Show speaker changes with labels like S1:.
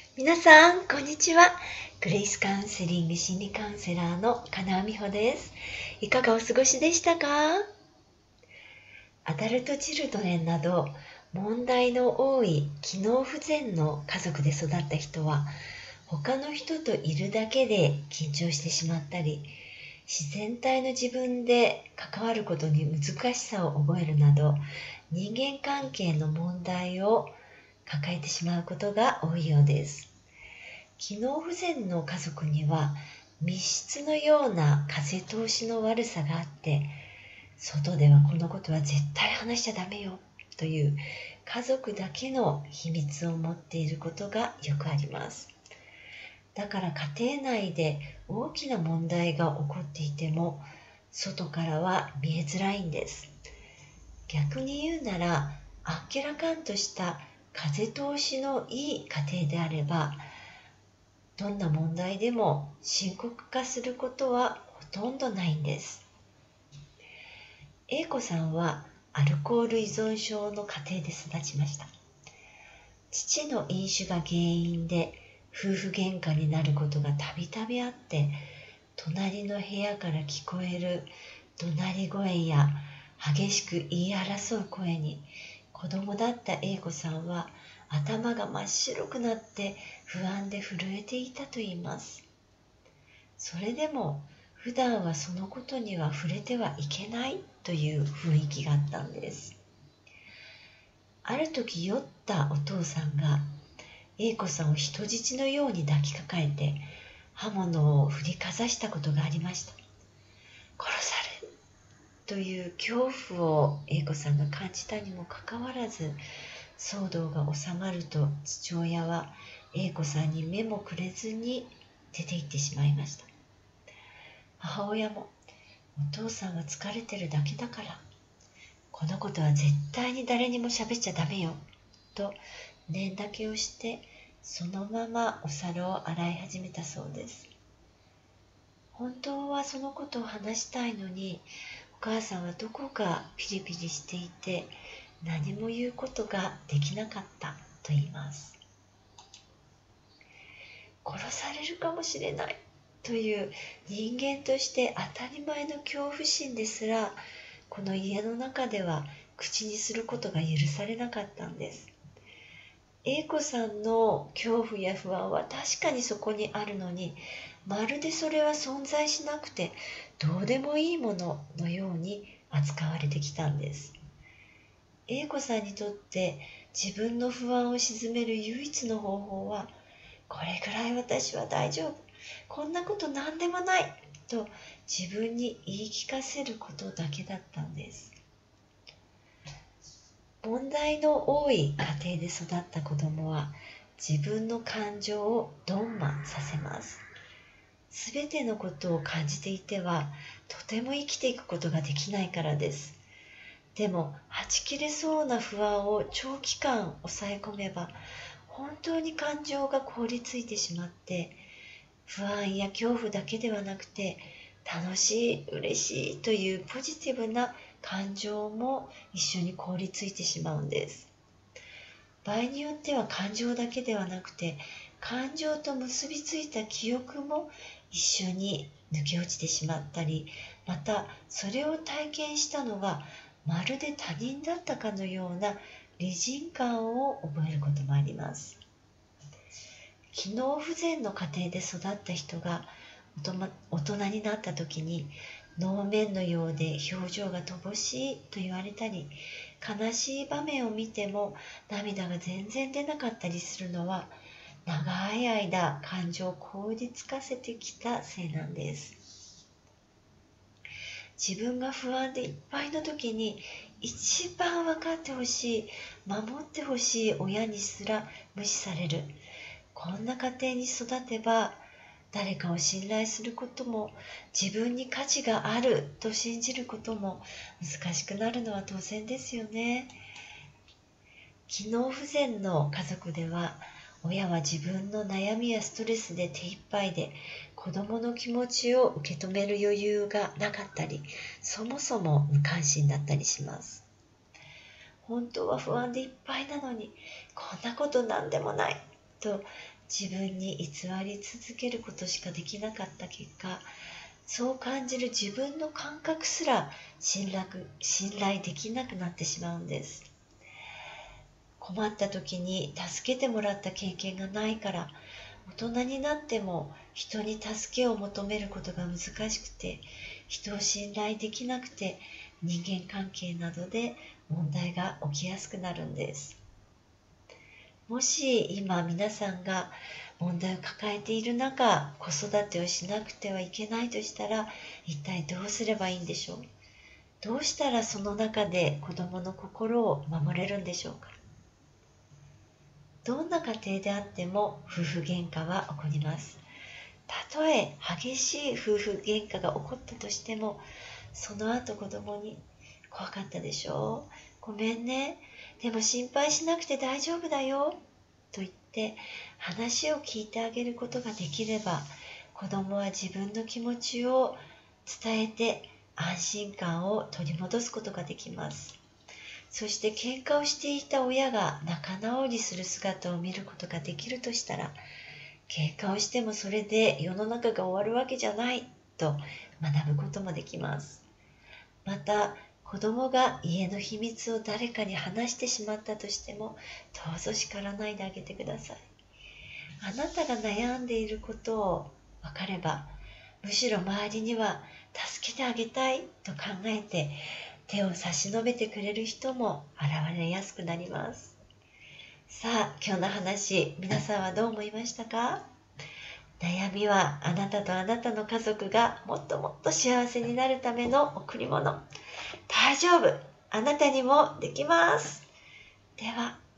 S1: 皆さん、こんにちは。グレイスカウンセリング心理カウンセラーの金尾美穂です。いかがお過ごしでしたか？アダルトチルドレンなど問題の多い機能不全の家族で育った人は、他の人といるだけで緊張してしまったり、自然体の自分で関わることに難しさを覚えるなど、人間関係の問題を抱えてしまうことが多いようです。機能不全の家族には密室のような風通しの悪さがあって、外ではこのことは絶対話しちゃダメよという家族だけの秘密を持っていることがよくあります。だから家庭内で大きな問題が起こっていても、外からは見えづらいんです。逆に言うなら、あっけらかんとした風通しのいい家庭であれば、どんな問題でも深刻化することはほとんどないんです。A子さんはアルコール依存症の家庭で育ちました。父の飲酒が原因で夫婦喧嘩になることがたびたびあって、隣の部屋から聞こえる怒鳴り声や激しく言い争う声に、子供だった A 子さんは頭が真っ白くなって不安で震えていたといいます。それでも普段はそのことには触れてはいけないという雰囲気があったんです。ある時酔ったお父さんが A 子さんを人質のように抱きかかえて刃物を振りかざしたことがありました。殺されるという恐怖を A 子さんが感じたにもかかわらず、騒動が収まると父親は A 子さんに目もくれずに出て行ってしまいました。母親も、お父さんは疲れてるだけだから、このことは絶対に誰にも喋っちゃダメよと念だけをして、そのままお皿を洗い始めたそうです。本当はそのことを話したいのに、お母さんはどこかピリピリしていて、何も言うことができなかったと言います。殺されるかもしれないという人間として当たり前の恐怖心ですら、この家の中では口にすることが許されなかったんです。A子さんの恐怖や不安は確かにそこにあるのに、まるでそれは存在しなくてどうでもいいもののように扱われてきたんです。A子さんにとって自分の不安を鎮める唯一の方法は、これくらい私は大丈夫、こんなこと何でもないと自分に言い聞かせることだけだったんです。問題の多い家庭で育った子供は自分の感情をドンマンさせます。すべてのことを感じていてはとても生きていくことができないからです。でも、はち切れそうな不安を長期間抑え込めば、本当に感情が凍りついてしまって、不安や恐怖だけではなくて、楽しい、嬉しいというポジティブな感情も一緒に凍りついてしまうんです。場合によっては感情だけではなくて、感情と結びついた記憶も一緒に抜け落ちてしまったり、またそれを体験したのがまるで他人だったかのような離人感を覚えることもあります。機能不全の家庭で育った人が大人になった時に、能面のようで表情が乏しいと言われたり、悲しい場面を見ても涙が全然出なかったりするのは、長い間感情を凍りつかせてきたせいなんです。自分が不安でいっぱいの時に、一番分かってほしい、守ってほしい親にすら無視される。こんな家庭に育てば、誰かを信頼することも、自分に価値があると信じることも難しくなるのは当然ですよね。機能不全の家族では、親は自分の悩みやストレスで手一杯で、子供の気持ちを受け止める余裕がなかったり、そもそも無関心だったりします。本当は不安でいっぱいなのに、こんなことなんでもないと自分に偽り続けることしかできなかった結果、そう感じる自分の感覚すら信頼できなくなってしまうんです。困った時に助けてもらった経験がないから、大人になっても人に助けを求めることが難しくて、人を信頼できなくて、人間関係などで問題が起きやすくなるんです。もし今皆さんが問題を抱えている中、子育てをしなくてはいけないとしたら、一体どうすればいいんでしょう。どうしたらその中で子供の心を守れるんでしょうか。どんな家庭であっても夫婦喧嘩は起こります。たとえ激しい夫婦喧嘩が起こったとしても、その後子供に怖かったでしょう、ごめんね、でも心配しなくて大丈夫だよと言って話を聞いてあげることができれば、子供は自分の気持ちを伝えて安心感を取り戻すことができます。そして喧嘩をしていた親が仲直りする姿を見ることができるとしたら、喧嘩をしてもそれで世の中が終わるわけじゃないと学ぶこともできます。また、子供が家の秘密を誰かに話してしまったとしても、どうぞ叱らないであげてください。あなたが悩んでいることを分かれば、むしろ周りには助けてあげたいと考えて手を差し伸べてくれる人も現れやすくなります。さあ、今日の話、皆さんはどう思いましたか？悩みはあなたとあなたの家族がもっともっと幸せになるための贈り物。大丈夫、あなたにもできます。では。